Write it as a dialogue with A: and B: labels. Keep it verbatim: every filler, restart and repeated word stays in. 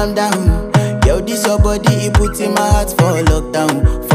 A: calm down. Yo, this your body, it put in my heart for lockdown,